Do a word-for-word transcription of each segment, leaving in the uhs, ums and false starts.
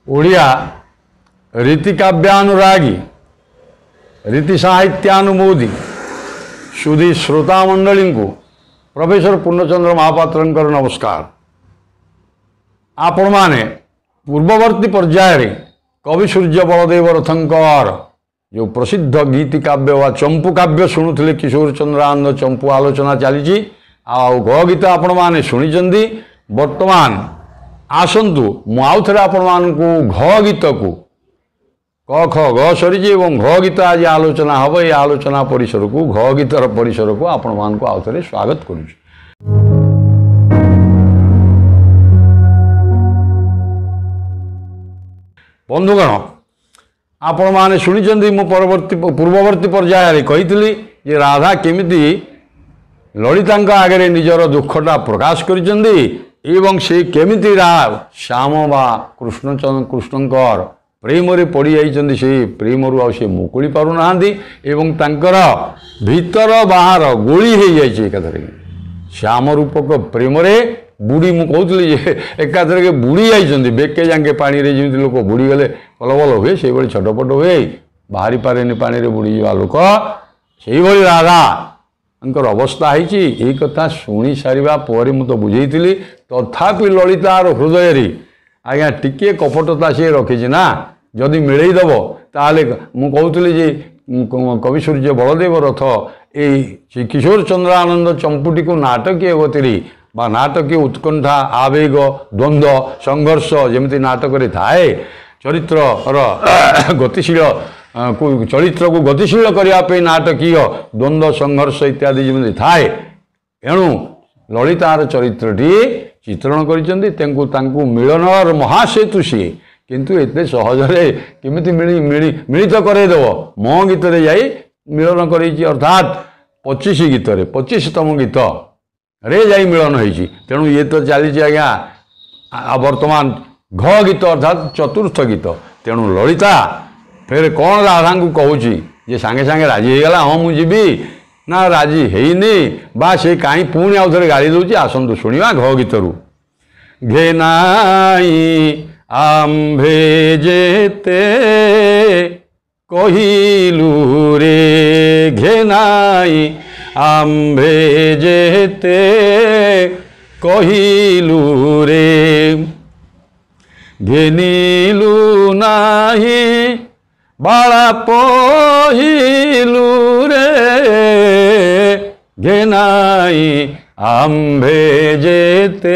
ओडिया रीतिकाव्यानुरागी रीति साहित्यानुमोदी सुधी श्रोता मंडली को प्रोफेसर पूर्णचंद्र महापात्र नमस्कार। आपण माने पूर्ववर्ती पर्याय कवि सूर्य बलदेव रथंकर जो प्रसिद्ध गीति काव्य वा चंपू काव्य शुणुले किशोर चंद्रानंद चंपू आलोचना चली ग गीत आपण माने शुणी। वर्तमान आसतु मुझे आपण मान घ गीत को क ख ग सरी घ गीत आज आलोचना हम ये आलोचना परिसर को घ गीतर परिसर को आपण मान को आउ थे स्वागत करुँ। बंधुगण आपण माने शुणी मु परवर्ती पूर्ववर्ती पर्याय कही जे राधा केमिति ललिता आगे निजर दुखटा प्रकाश करिसेंती एवं से केमिति श्याम बा कृष्ण कृष्णकर प्रेम रे पड़ी जाइछन्ती से प्रेम रु आ से मुकुली पारु नाहांती एवं तांकर भीतर बाहर गोली हो जाइए एकाथरे श्याम रूपक प्रेम रे बुड़ी मु कहूली जे एकाथरे बुड़ी जाइछन्ती बेके जांगे पानी रे जेमिति लोक बुड़ी गले कलबल हुए से भली छटपट हुए बाहरी पारेनि पानी रे बुड़ी जा लोक से भली राधा अंकर अवस्था है कथा शुणी सारिबा परे मु तो बुझेइतिली तथापि ललितार हृदय रे आज्ञा टिके कपटता सी रखी ना जदि मिलईदेव ताले मु कहूली जे कवि सूर्य बलदेव रथ ये किशोर चंद्रानंद चंपुटी को नाटकीय गति बा नाटकीय उत्कंठा आवेग द्वंद्व संघर्ष जमी नाटक थाए चरित्र गतिशील चरित्र को गतिशील करने नाटकीय द्वंद्व संघर्ष इत्यादि जमी थाए एणु ललितार चरित्रटी चित्रण कर मिलन महासेतु सी किंतु एते सहजरे केमिति मिली मिली मिलित करदेव मो गीत जाई मिलन कर अर्थात पच्चीस गीत पच्चीसतम गीत रे जाई मिलन होइछि। तेणु ये तो चली आज्ञा वर्तमान घ गीत अर्थात चतुर्थ गीत। तेणु ललिता फिर कौन राधा को कहूँ जे सांगे सांगे राजी हो गला हाँ मुझी ना राजी हैनी बा से कहीं पुणी आउ थे गाड़ी दूसरी आसतु शुणा घ गीतरू घेनाई आंभे जेते कहिलु रे घेनाई आंभे जेते कहिलु रे घेनिलु नाही बाला पहिलु रे घेनाई आंभे जेते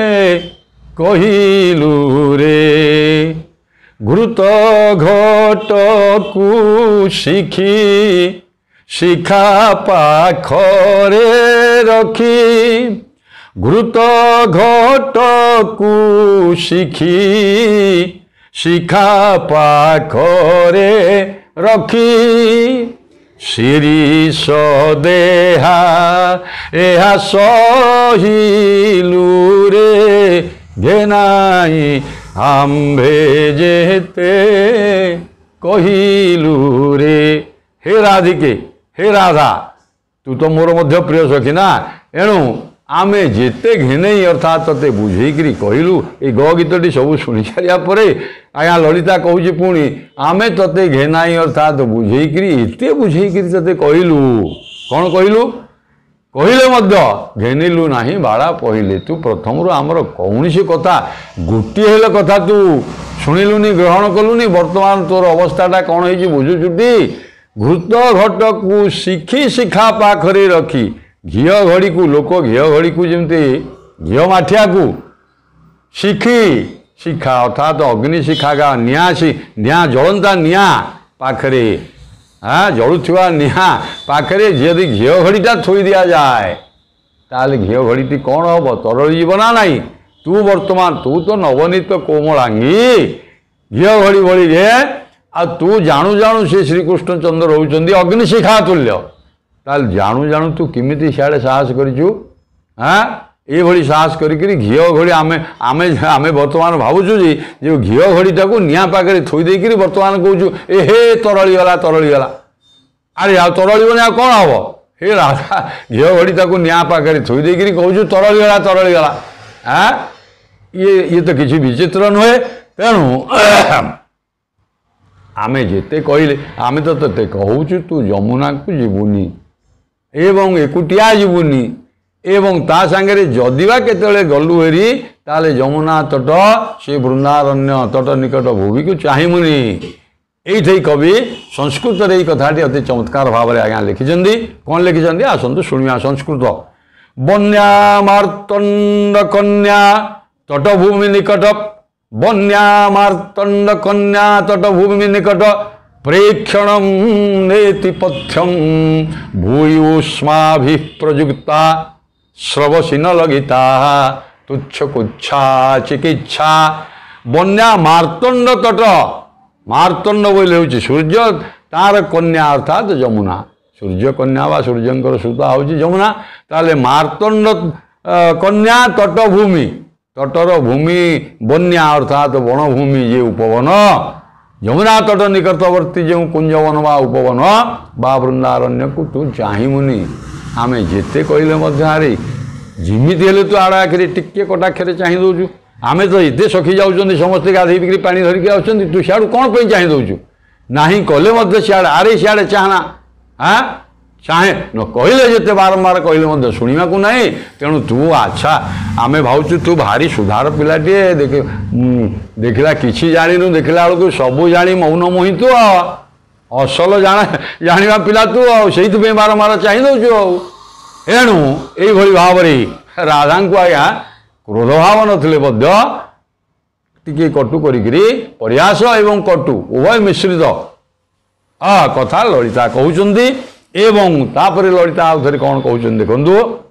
कहिलु रे घृत घट को शिखी शिखा पाखरे रखी घृत घट को शिखी शिखा पाखरे रखी शिरीष देहा एहा सहिलु रे घेनाई आंभे जेते कहिलु रे। हे राधिके हे राधा तू तो मोर मध्य प्रिय सखी ना एणु आमे जेते घेने अर्थात ते बुझेकरी कहलु ये ग गीतटी सब शुणी सारापर आज्ञा ललिता कहूँ पुणी आमे तते घेनाई अर्थात बुझेकरी एते बुझेकरी तते कहलु कौन कहलु कहले मध्य घेनिलु नाही बाड़ा पहिले तू प्रथम आमर कौन सी कथा गोटे हेले कथा तू शुणिलुनी ग्रहण कलुनी वर्तमान तोर अवस्थाटा कौन है बुझुचुटी घृत घट को शिखी शिखा पाखरे रखी घी घड़ी को लोक घी घड़ी को जमती घी माठिया को शिखी शिखा अर्थात अग्नि शिखा का निया निया जलंता निया पाखरे हाँ जलुवा निया पाखरे यदि घी घड़ीटा थोई दिया जाए ताले घी घड़ीटी कौन हम तरल जीवना नाई तू वर्तमान तू तो नवनीत कोमलांगी घी घड़ी भली रे आ तू जानू जानू से श्रीकृष्ण चंद्र होउचंदी अग्निशिखा तुल्य ताल जानू जानू तू किमिति सियाड़े साहस करिचु हाँ ये भली साहस करी घी घड़ी आमे आमे आमे वर्तमान भावुचु जी जो घी घड़ीटा को निया पाखे थोई देकरी वर्तमान कहूँ ए हे तरली गला तरली गला अरे आ तरल आ कौन हम हे राधा घी घड़ीटा को निया पाखे थोई देकरी कहूँ तरली गला तरली गला हाँ ये ये तो किसी विचित्र नुहे तेणु आमे जेते कहले आमे तो ते कहूचु तू यमुना को जीवुनी एवं एकुटिया जीवुनी एवं ता सांगे जदिवा केतले गलु हेरी ताले यमुना तट से वृंदारण्य तट निकट भूमि को चाहिमुनी। ये कवि संस्कृत रे कथाटी अति चमत्कार भाव में आज्ञा लिखिं कौन लिखिं आसतु शुणा संस्कृत बन्या मार्तंड कन्या तटभूमि निकट बन्या मार्तंड कन्या तटभूमि निकट प्रेक्षण नेति पथ्यम भूयुष्माभि प्रयुक्ता स्रवसी न लगिता तुच्छ कुच्छा चिकित्सा बन्या मार्तंड तट मार्तंड बोले हूँ सूर्य तार कन्या अर्थात यमुना सूर्य कन्या वा सूर्यंकर सुता हूँ यमुना ताले मार्तंड कन्या तटभूमि तटर भूमि बन्या अर्थात वनभूमि जे उपवन यमुना तट निकटवर्ती जो कुंजवन वा उपवन बा वृंदारण्य को तू चाहिमुनी आमे जेते कहले मध्य जिमिति हेले तू आड़ आखिरी टिके कटाक्षरे चाहि दौचु आमे तो ये सखी जाऊँ समस्ते गाधे बिक्री पानी धरिकी आउछन्ति तू सियाड़ू कौन पे चाहि दौचु नाही कले मध्य सियाड़े आरे सियाड़े चाहना हाँ चाहे न कहले जिते बारंबार कहले मध्य शुणा को नहीं तेणु तू अच्छा आमे भावचु तू भारी सुधार पिलाटे देख देखला किछि जानिनु देखला बेलू सबू जानी मौन मोहि तू असल जाना जाना पिला तू से बारंबार चाहि दौचु एणु यही भाव राधा को आज्ञा क्रोध भाव नथिले मध्य टिके कटु करिकरी प्रयास एवं कटु उभय मिश्रित आ कथा ललिता कहउचंदी एवं तापरे ललिता आउ थरे कौन कहउचंदी देखंदु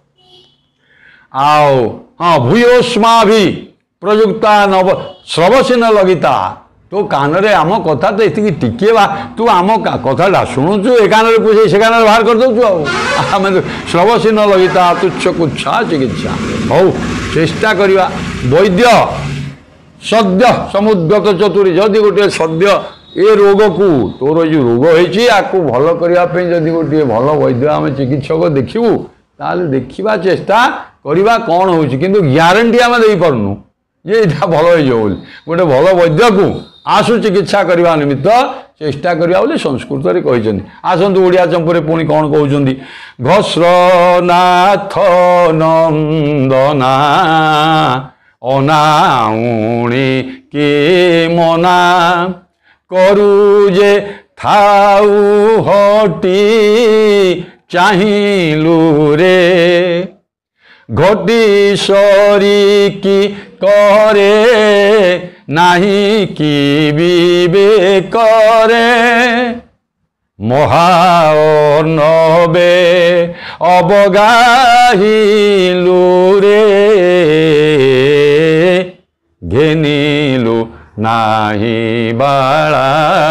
आओ हाँ भूयोस्मा भी प्रयुक्ता नव श्रवसी न लगिता तो कान रे आम कथा तो इतनी टिके बा तू आम कथा शुणुचु ए कान रे पूछे से कान रे बाहर कर दउचु आम श्रवसी न लगिता तुच्छ कुच्छा चिकित्सा हौ चेष्टा करिवा वैद्य सद्य समुद्गत चतुरी जदि गोटे सद्य ए रोग को तोर जो रोग होइछि आकु भल करिवा पे जदि गोटे भल वैद्य आम चिकित्सक देखिबु ताले देखिबा चेष्टा करिवा कौन होइछि किंतु ग्यारंटी आम देई परनु ये इटा भल हो जो गोटे भल वैद्य को आसु चिकित्सा करने निमित्त चेष्टा करवा बोले संस्कृत रे कहते आसतु ओडिया चंपुरे पुणी कौन कहते घस्रनाथ नंदना अनाउणी के मना करुजे थाउ हटी चाहिलु रे घटी सरी की करे नहीं कि विवेक करे महानबे अबगाहिलु रे घेनिलु नाही बाला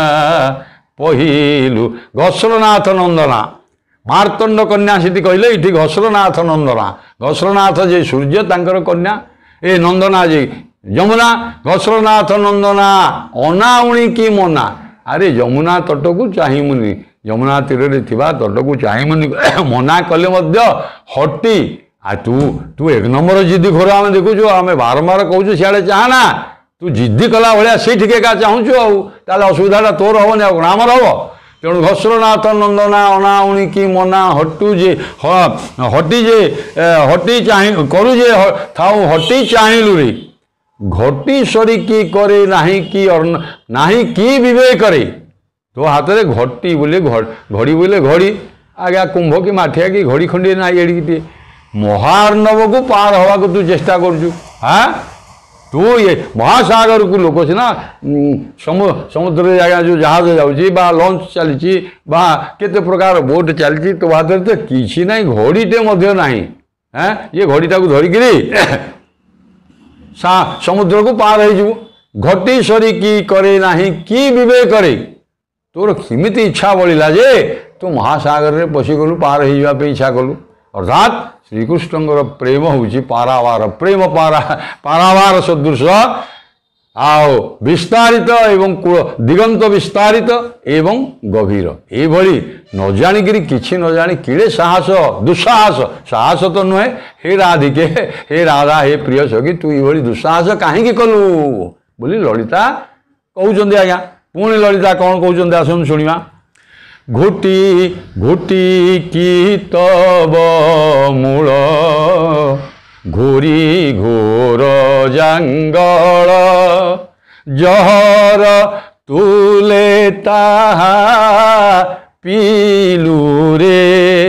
पहिलु घस्रनाथ नंदना मार्तंड कन्या सीधी कहले इठी घस्रनाथ नंदना घस्रनाथ जे सूर्य तांकर कन्या ए नंदना जे यमुना घस्रनाथ नंदना अनाउणी की मना अरे यमुना तट को चाहिमुनि यमुना तीर तट को चाहिमुनि मना कले मध्य हटी आ तू तू एक नंबर जिद्दी घोर आम देखुचु आम बारंबार कहूँ सियाड़े चाहना तू जिद्दी कला भाया से ठिका चाहूँ आउ असुविधा तोर हेनी आमर हम तेणु घस्रनाथ नंदना अनाउणी की मना हटू जे हटी जे हटी चाह करू जे थाऊ हटी चाहिलु रे घटी सरी की करे नाही की नाही की विवेक करे तो हाथ में घटी बोले घड़ी बोले घड़ी आज्ञा कुंभ की माठिया की घड़ी खंडे ना एड़ी महार्णव को पार हवा को तू चेष्टा करू हाँ तू ये महासागर को लोक सीना समुद्र आज्ञा जो जहाज जाऊँगी लंच चली केते प्रकार बोट चली तो हाथ में तो किसी ना घड़ीटे ना हाँ ये घड़ीटा को धरिकी सा समुद्र को पार हो घटी सरी की करे नाही की विवेक करे तोर किमिति इच्छा बढ़ला जे तू महासागर रे पशिगलु पार हो जावाई इच्छा कलु अर्थात श्रीकृष्ण प्रेम हूँ पारावार प्रेम पारा पारावार सदृश आओ विस्तारित एवं दिगंत विस्तारित एवं गभीर ये न जाणिकी किसी न जानी किड़े साहस दुस्साहस साहस तो नुहे हे राधिके हे राधा हे प्रिय सखी तू ये दुस्साहस कहीं कलु बोली ललिता कहउचंदी आज्ञा पुणी ललिता कौन कहउचंदी आसन शुणिमा घोटी घोटी की तब मूल घोरी घोर जंगल जहर तुले ताहा पीलू रे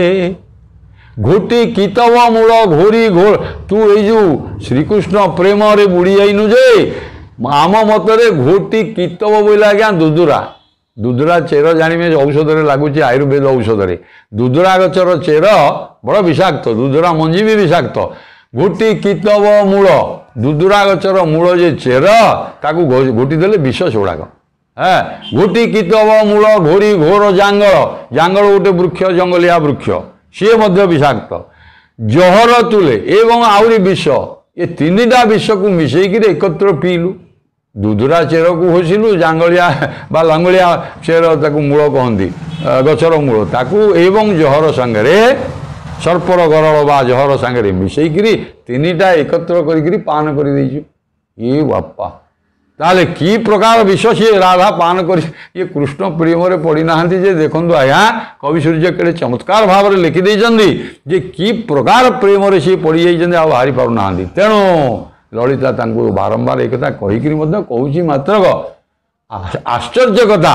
घोटी कितव मूल घोरी घोर तू ये श्रीकृष्ण प्रेम रे बुड़ी जाइनु जे आम मतरे घोटी कितव बोले आज्ञा दुदुरा दुदुरा चेर जाने औषध लगुच आयुर्वेद औषध दुदुरा गचर चेर बड़ विषाक्त दुदुरा मंजी भी विषाक्त घोटी कितव मूल दुदुरा गचर मूल जे चेर ताकू घोटी देले विष सेगुड़ाक हाँ घोटी कितव मूल घोरी घोर जांगल जांगल गोटे वृक्ष जंगलिया वृक्ष सी मध्य विषाक्त जहर तुले एवं आहरी विष ये तीनटा विष को मिसेक एकत्र पीलु दुदुरा चेर को होसिलु जांगलिया बा लांगलिया चेर ताकू मूल कहती गचर मूल ताकू एवं जहर सांगे सर्पर गरल बा जहर सांगे मिसेक तीनटा एकत्र कर पान कर ये बापा ताले की प्रकार विष सी राधा पान कर ये कृष्ण प्रेम पड़ी ना देखु आज्ञा कवि सूर्य केड़े चमत्कार भाव में लिखिदे जे की प्रकार प्रेम सी पड़ी जाइए बाहरी पार ना तेणु ललिता तांको बारंबार एक कहीकि कहूँ मात्र आश्चर्य कथा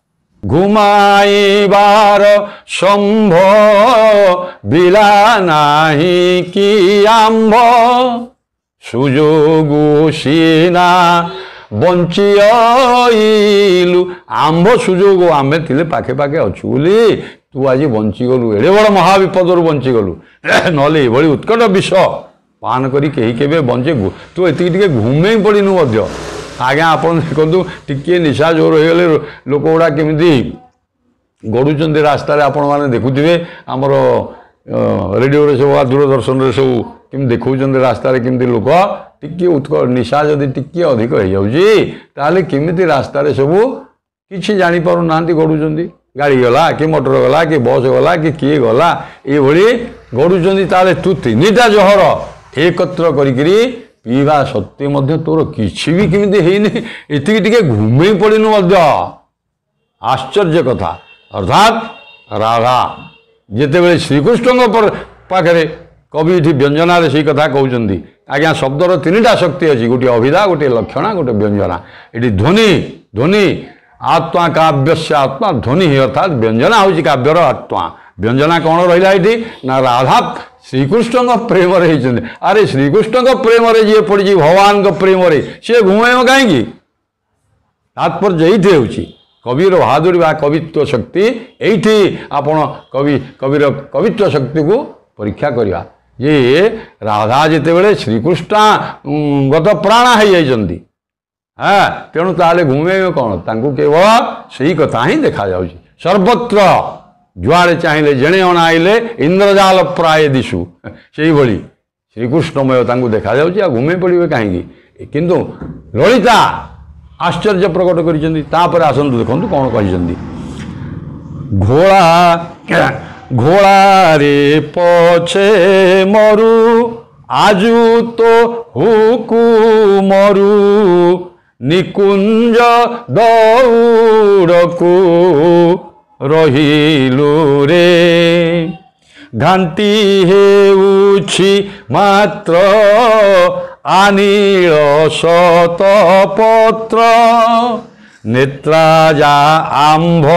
घुमाइबार संभव बिला नाही कि आंभ सुजोगु सीना बंचिलु आंभ सुजोग आमे थिले पाखे पाखे अच्छु बोली तू आज बंचीगलु एड़े बड़ महाविपदर बंचीगलु नले ये उत्कट विष पान करी कहीं केबे बंचे तू एति टिके घुमे पड़िनु मध्य आज्ञा आप देखु टिके निशा जोर हो गले लोक गुड़ा केमिति गड़ुचंदी रास्ता आपण माने देखुथिबे हमर रेडियो रे सब दूरदर्शन रे सब केमि देखौचंदी रास्ता रे केमिति लोक टिके उत्कट निशा जदि टिके अधिक हो जाउची ताले केमिति रास्ता रे सब किछि जानि पारु नांती गड़ुचंदी गाड़ी गला कि मोटर गला कि बस गला कि किए गला ये भली गड़ुचंदी ताले तू तीनटा जहर एकत्र करिकरी पीवा सत्वे मध्य तोर किछि भी केमिति हेइनि एतिकी टिके घुमे पड़िनु मध्य आश्चर्य कथा अर्थात राधा जेतेबेले श्रीकृष्ण पाखरे कवि ये व्यंजना से कथा कहते आज्ञा शब्दर तीनटा शक्ति अच्छी गोटे अभिधा गोटे लक्षणा गोटे व्यंजना ये ध्वनि ध्वनि आत्मा काव्य आत्मा ध्वनि अर्थात व्यंजना हूँ काव्यर आत्मा व्यंजना कौन रहा ये ना राधा श्रीकृष्ण प्रेम अरे श्रीकृष्ण प्रेम जी पड़ी भगवान प्रेम सी घुमेब कहीं तात्पर्य ये हूँ कविर बहादुरी बा कवित्व शक्ति यही आपण कवि कविर कवित्व शक्ति को परीक्षा करवा ये राधा जिते बड़े श्रीकृष्ण गत प्राण हो जाती हाँ तेणु ताले घुमे कौन तांको केवल सही कथा ही देखा जाउछि सर्वत्र जुआड़े चाहिए जेणे अणाइले इंद्रजाल प्राय दिशु से भली श्रीकृष्णमय तांको देखा जाउछि आ घुमे पड़े कहीं किंतु ललिता आश्चर्य प्रकट कर आसतु देखु कौन कही घोड़ा घोड़ा रे पछे मरु आजु तो हुकु मरु निकुंज दौड़कु रहिलु रे घांटी हेउछि मात्र आनील शतपत्र नेत्राजा आंभ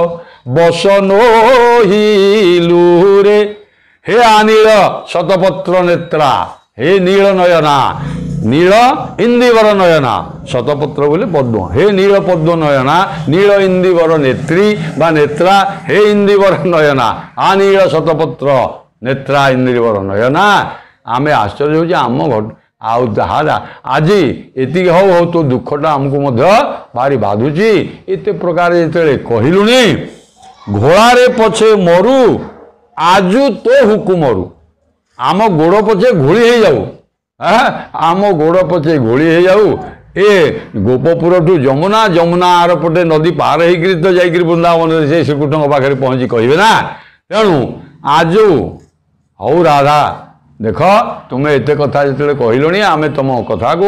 बसनोहिलु रे हे आनील शतपत्र नेत्रा हे नील नयना नील इंदिवर नयना शतपत्र बोले पद्म हे नील पद्म नयना नील इंदिवर नेत्री बा नेत्रा हे इंदिवर नयना आनील शतपत्र नेत्रा इंदिवर नयना आमे आश्चर्य हो आम घट आउ आज एति हौ हौ तो दुखटा आमको भारी बाधुची एत प्रकार जिते कहलुनी घोड़ारे पछे मरु आजु तो हुकु मरु आम गोड़ पछे घोड़ी हो जाऊ आम गोड़ पछे घोड़ी हो जाऊ ए गोपपुर ठू जमुना जमुना आर पटे नदी पार होकर तो जाकर वृंदावन से श्रीकृष्ण पाखे पहुँची कहे ना तेणु आजु हौ राधा देख तुम्हें एत कथा जो कहलुणी आम तुम कथा को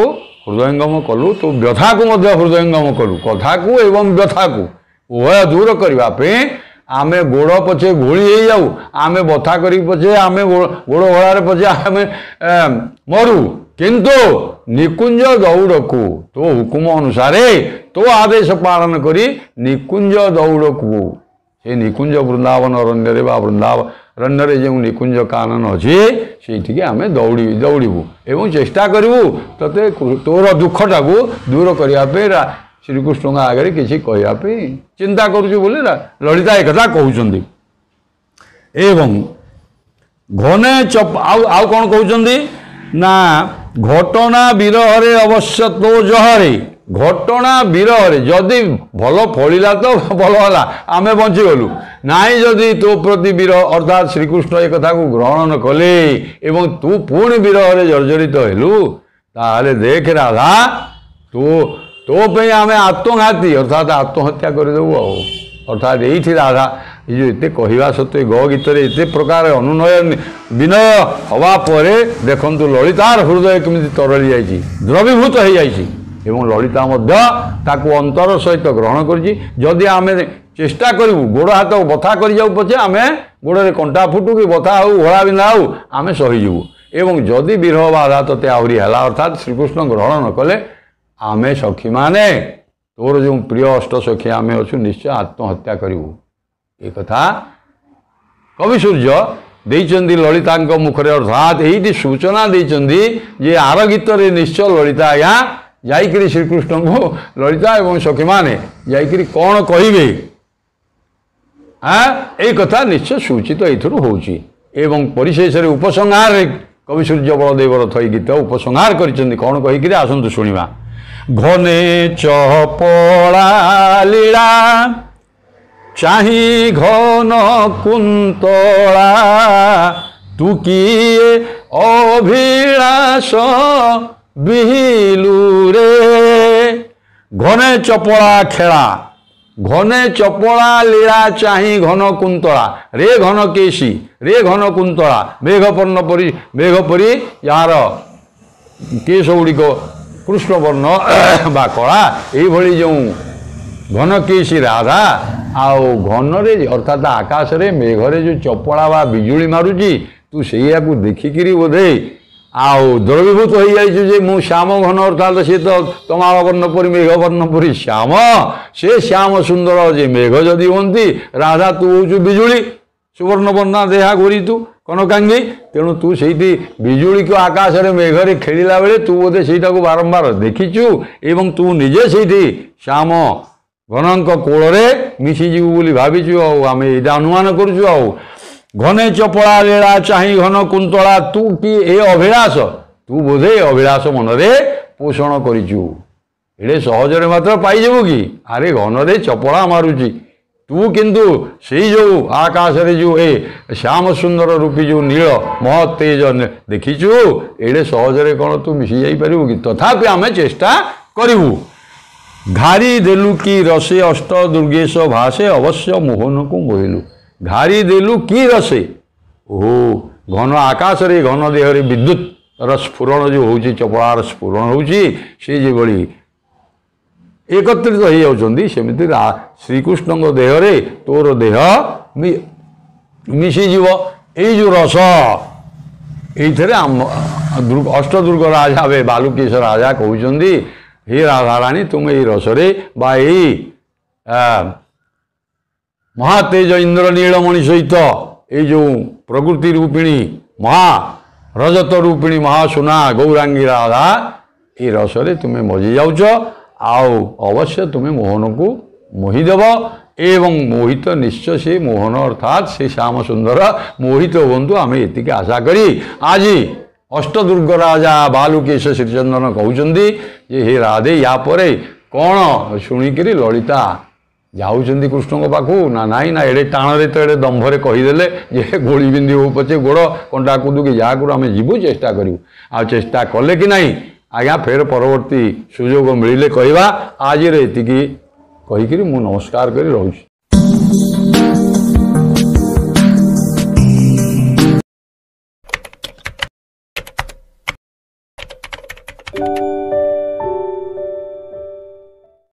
हृदयंगम कलु तू व्यथा को मध्य हृदयंगम कलु कथा को एवं व्यथा को उभय दूर करने आमे गोड़ पछे घोली हो जाऊ आमे बथा करी पछे आमे गोड़ घोड़ार पछे आमे मरु किंतु निकुंज दौड़ को तो हुकुम अनुसार तो आदेश पालन करी निकुंज दौड़ को से निकुंज वृंदावन अरण्य बा वृंदावन अरण्य जो निकुंज कानन अच्छे से आम दौड़ दौड़ू एवं चेष्टा करूँ तोते तोर दुखटा को दूर करने श्रीकृष्ण आगे किसी कहवाई चिंता करुचु बोले ललिता एक कहते एवं घने चप आउ कौन कहते ना घटना विरह अवश्य तो जहरे घटना विरह जदि भल फलिला तो भल है आमे बंचीगलु नाई जदि तो प्रति विरह अर्थात श्रीकृष्ण एक कथा को ग्रहण न कले एवं तू पुणी विरह जर्जरित हेलु ताले देख राधा तो तो पे आमे आत्मघाती अर्थात आत्महत्या करदेबू अर्थात ये राधा ये जो कहवा सत्वे ग गीत एत प्रकार अनुनय विनय हवा पर देखु ललितार हृदय केमी तरली जाइए द्रवीभूत हो जाइए एवं ललिता ताकू अंतर सहित ग्रहण करी आमे चेष्टा करूँ गोड़ हाथ बथा कर जाऊ पछे आमे गोड़े कंटा फुटू कि बथा हो घोड़ा बिंधा हो आमे सहीजु एवं जदि विरह बाधा तते आहरी है अर्थात श्रीकृष्ण ग्रहण न कले आमे सखी माने तोर जो प्रिय अष्ट सखी आमे अच्छु निश्चय आत्महत्या करूँ ये कथा कवि सूर्य देइचंदी ललिता मुखरे अर्थात ये सूचना देइचंदी जे आर गीत निश्चय ललिता आज्ञा जाइकरी श्रीकृष्ण को ललिता एवं सखी माने जाइकरी कौन कहिबे ए कथा निश्चय सूचित एथुरु होउची एवं परिशेष उपसंहार कवि सूर्य बलदेव रथ गीत उपसंहार करिचंदी कौन कहिकरी आसंतु सुनिबा घने चपला लीला चाही घन कुंतला तू किए अभिलाष बिहिलु रे घने चपला खेला घने चपला लीला चाही घन कुंतला रे घन केशी रे घन कुंतला मेघपर्ण परी मेघपरी यार केश गुड़िक कृष्णवर्ण बा कला ये जो घन केशी राधा आउ घन रे अर्थात आकाश रे मेघरे जो चपड़ा बा बिजुली मारुची तू से देखिकी बोधे आउ द्रवीभूत हो जाइए मु श्याम घन अर्थात सी तो तमाल वर्ण परी मेघ वर्ण परी श्याम से श्याम सुंदर जे मेघ जदि हंती राधा तू हूँ बिजुली सुवर्ण वर्णा देहा घोरी तू कनकांगी तेणु तू से बिजुली को आकाश रे मेघरे खेला बेले तू बोधे से बारंबार देखीचु एवं तू निजे से श्याम घनक कोल मिशीजु बोली भावीचु आम यहाँ अनुमान करुचु आ घने चपड़ा लीला चाही घन कुंतला तू कि ए अभिलाष तू बोधे अभिलाष मनरे पोषण करिचु एडे सहजरे मात्र पाइजबु कि अरे घन चपड़ा मारुची तू किंतु से जो आकाश रे जो ए श्याम सुंदर रूपी जो नील महत तेज देखीचु एडे सहजरे कौन तू मिसी जाई परिबु कि तथापि आमे चेष्टा करिबु घारी देलु की रसे अष्ट दुर्गेश भाषे अवश्य मोहन को मोहिलु घारी देलु की रसे ओहो घन आकाश रे घन देह रे विद्युत स्फुरण जो होची चपड़ार स्फुरण होची से जे बड़ी एकत्रित हो जाउछंदी सेमिति श्रीकृष्ण देह रे तोर देह मिसी जीव ए जो रस एइथरे अष्टदुर्ग राजा वे बालुकेश राजा कहउछंदी हे राधाराणी तुम ये रसरे बा महातेज इंद्र नीलमणि सहित ये जो प्रकृति रूपिणी महा रजत रूपिणी महासुना गौरांगी राधा ये रसरे तुम्हें मजी जाऊच आउ अवश्य तुम्हें मोहन को मोहिदेव एवं मोहित निश्चय से मोहन अर्थात से श्याम सुंदर मोहित हूँ आम ये आशा करी आज अष्टदुर्ग राजा बालुकेश श्रीचंदन कहते जे हे राधे या परे कौन शुणिक ललिता जाऊँच कृष्ण पाखु ना नाई ना एडे टाण तो एडे दंभरे कहीदेले जे गोली बिंदी हो पचे गोड़ कंटा कुदू कि जहाँ को आम जीवु चेष्टा करूँ आ चेष्टा कले कि नहीं आज्ञा फेर परवर्ती सुजोग मिले कहवा आज एतिकी कहीकि मु नमस्कार करी रहूँ।